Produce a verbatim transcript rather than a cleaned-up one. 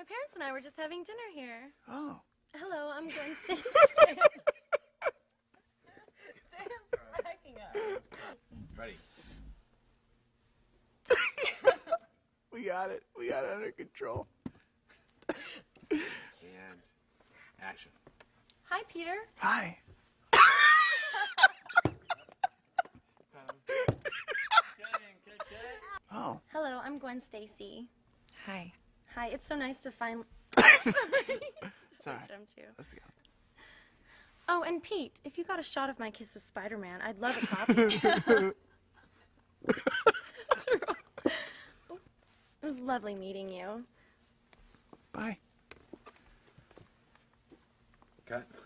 My parents and I were just having dinner here. Oh. Hello, I'm going to... Sam's cracking up. Ready. We got it. We got it under control. And action. Hi, Peter. Hi. Oh. Hello, I'm Gwen Stacy. Hi. Hi, it's so nice to finally... Sorry. Jumped you. Let's go. Oh, and Pete, if you got a shot of my kiss with Spider-Man, I'd love a copy. It was lovely meeting you. Bye. Cut.